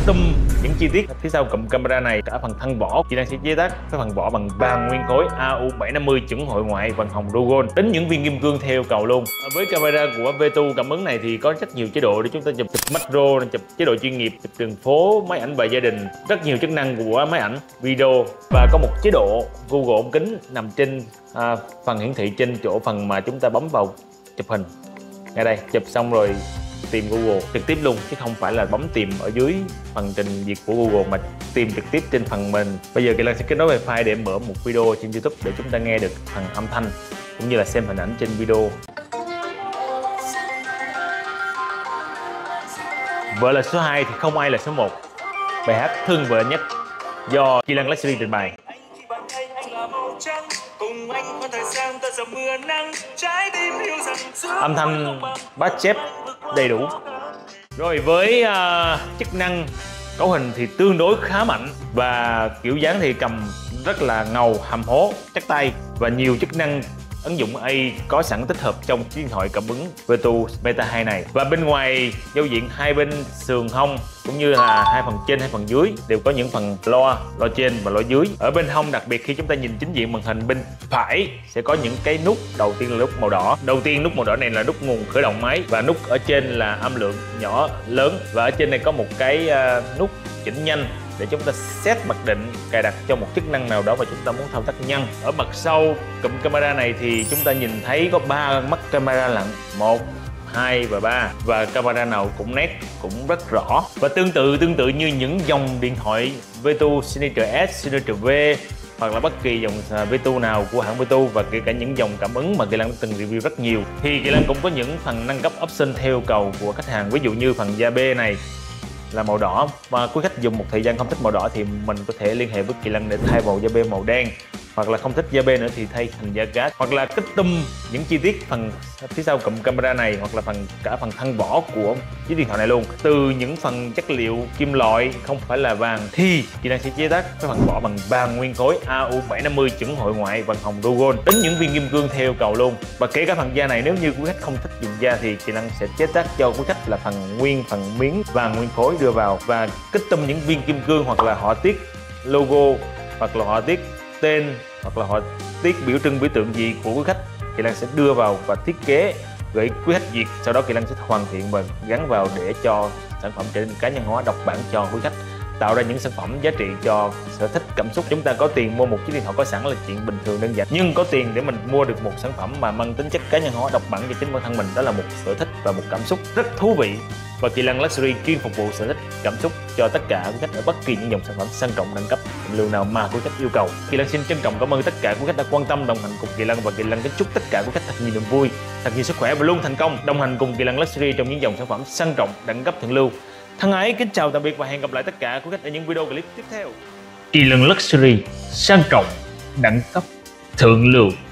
custom những chi tiết phía sau cụm camera này. Cả phần thân vỏ Kỳ Lân sẽ chế tác cái phần vỏ bằng vàng nguyên khối AU750 chuẩn hội ngoại vàng hồng Rogon, đến những viên kim cương theo yêu cầu luôn. Với camera của V2 cảm ứng này thì có rất nhiều chế độ để chúng ta chụp macro, chụp chế độ chuyên nghiệp, chụp đường phố, máy ảnh và gia đình, rất nhiều chức năng của máy ảnh video, và có một chế độ Google ống kính nằm trên phần hiển thị trên chỗ phần mà chúng ta bấm vào chụp hình. Ngay đây, chụp xong rồi tìm Google trực tiếp luôn, chứ không phải là bấm tìm ở dưới phần trình duyệt của Google mà tìm trực tiếp trên phần mình. Bây giờ Kỳ Lân sẽ kết nối wifi để mở một video trên YouTube để chúng ta nghe được phần âm thanh cũng như là xem hình ảnh trên video. Vợ là số 2 thì không ai là số 1. Bài hát thương vợ nhất do Kỳ Lân Luxury trình bày. Âm thanh bass chép đầy đủ. Rồi với chức năng cấu hình thì tương đối khá mạnh, và kiểu dáng thì cầm rất là ngầu, hầm hố, chắc tay, và nhiều chức năng ứng dụng AI có sẵn tích hợp trong chiếc điện thoại cảm ứng V2 Meta 2 này. Và bên ngoài giao diện hai bên sườn hông cũng như là hai phần trên hai phần dưới đều có những phần loa trên và loa dưới. Ở bên hông, đặc biệt khi chúng ta nhìn chính diện màn hình bên phải sẽ có những cái nút. Đầu tiên là nút màu đỏ. Nút màu đỏ này là nút nguồn khởi động máy, và nút ở trên là âm lượng nhỏ lớn, và ở trên này có một cái nút chỉnh nhanh để chúng ta set mặc định cài đặt cho một chức năng nào đó mà chúng ta muốn thao tác nhanh. Ở mặt sau cụm camera này thì chúng ta nhìn thấy có 3 mắt camera lặn, 1, 2 và 3, và camera nào cũng nét, cũng rất rõ. Và tương tự như những dòng điện thoại V2 Signature S, Signature V hoặc là bất kỳ dòng V2 nào của hãng V2, và kể cả những dòng cảm ứng mà Kỳ Lân đã từng review rất nhiều, thì Kỳ Lân cũng có những phần nâng cấp option theo yêu cầu của khách hàng. Ví dụ như phần da B này là màu đỏ, và quý khách dùng một thời gian không thích màu đỏ thì mình có thể liên hệ với Kỳ Lân để thay màu da B màu đen, hoặc là không thích da B nữa thì thay thành da cát, hoặc là custom những chi tiết phần phía sau cụm camera này, hoặc là cả phần thân vỏ của chiếc điện thoại này luôn. Từ những phần chất liệu kim loại không phải là vàng thì Kỳ Lân sẽ chế tác cái phần vỏ bằng vàng nguyên khối AU750 chuẩn hội ngoại vàng hồng Rogon, đến những viên kim cương theo yêu cầu luôn. Và kể cả phần da này, nếu như quý khách không thích dùng da thì Kỳ Lân sẽ chế tác cho quý khách là phần miếng vàng nguyên khối đưa vào, và custom những viên kim cương hoặc là họa tiết logo, hoặc là họa tiết tên, hoặc là họa tiết biểu tượng gì của quý khách, Kỳ Lân sẽ đưa vào và thiết kế gửi quý khách duyệt. Sau đó Kỳ Lân sẽ hoàn thiện và gắn vào để cho sản phẩm trở nên cá nhân hóa, độc bản cho quý khách, tạo ra những sản phẩm giá trị cho sở thích cảm xúc. Chúng ta có tiền mua một chiếc điện thoại có sẵn là chuyện bình thường đơn giản, nhưng có tiền để mình mua được một sản phẩm mà mang tính chất cá nhân hóa, độc bản cho chính bản thân mình, đó là một sở thích và một cảm xúc rất thú vị. Và Kỳ Lân Luxury chuyên phục vụ sở thích cảm xúc cho tất cả quý khách ở bất kỳ những dòng sản phẩm sang trọng đẳng cấp thượng lưu nào mà quý khách yêu cầu. Kỳ Lân xin trân trọng cảm ơn tất cả quý khách đã quan tâm đồng hành cùng Kỳ Lân, và Kỳ Lân kính chúc tất cả quý khách thật nhiều niềm vui, thật nhiều sức khỏe và luôn thành công đồng hành cùng Kỳ Lân Luxury trong những dòng sản phẩm sang trọng đẳng cấp thượng lưu. Thân ái kính chào tạm biệt và hẹn gặp lại tất cả quý khách ở những video clip tiếp theo. Kỳ Lân Luxury sang trọng đẳng cấp thượng lưu.